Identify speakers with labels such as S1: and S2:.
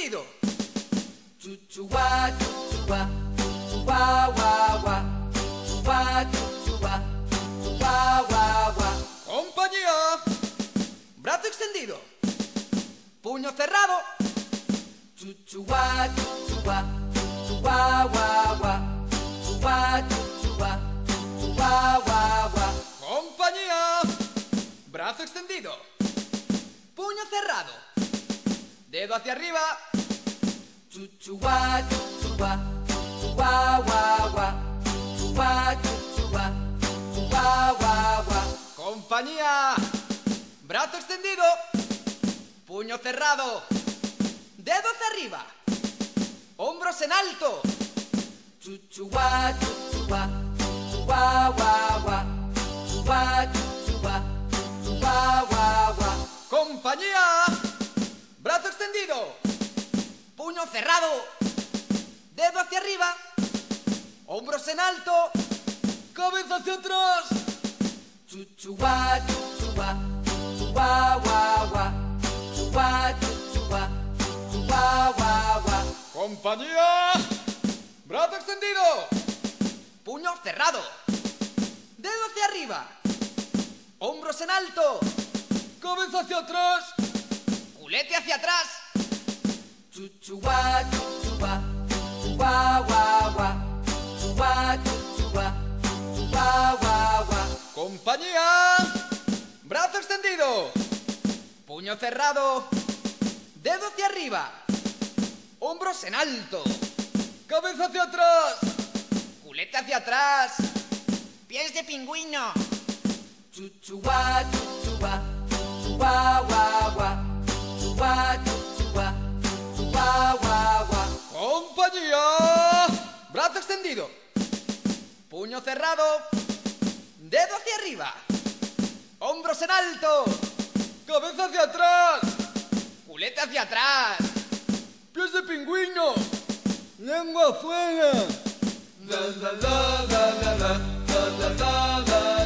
S1: extendido. Chuchuá, chuchuá, chuchuá, guá, guá. Chuchuá, chuchuá, chuchuá, guá, guá. Compañía. Brazo extendido. Puño cerrado. Chuchuá, chuchuá, chuchuá, guá, guá. Chuchuá, chuchuá, chuchuá, guá, guá. Compañía. Brazo extendido. Puño cerrado. Dedo hacia arriba. Chuchuá, chuchuá, chuchuá, guá, guá. Chuchuá, chuchuá, chuchuá, guá, guá. Compañía. Brazo extendido. Puño cerrado. Dedo hacia arriba. Hombros en alto. Chuchuá, chuchuá, chuchuá, guá, guá. Chuchuá, chuchuá, chuchuá, guá, guá. Compañía. Brazo extendido. Puño cerrado. Dedo hacia arriba. Hombros en alto. Cabeza hacia atrás. Chuchuá, chuchuá, chuchuá, guá, guá. Chuchuá, chuchuá, chuchuá, guá, guá. Compañía. Brazo extendido. Puño cerrado. Dedo hacia arriba. Hombros en alto. Cabeza hacia atrás. Culete hacia atrás. Chuchuá, chuchuá, chuchuá, guá, guá. Chuchuá, chuchuá, chuchuá, guá, guá. Compañía. Brazo extendido. Puño cerrado. Dedo hacia arriba. Hombros en alto. Cabeza hacia atrás. Culete hacia atrás. Pies de pingüino. Chuchuá, chuchuá, chuchuá, guá, guá. Chuchuá, chuchuá, chuchuá, guá, guá. Compañía. Brazo extendido. Puño cerrado. Dedo hacia arriba. Hombros en alto. Cabeza hacia atrás. Culete hacia atrás. Pies de pingüino. Lengua afuera. La la la la la la la la la la.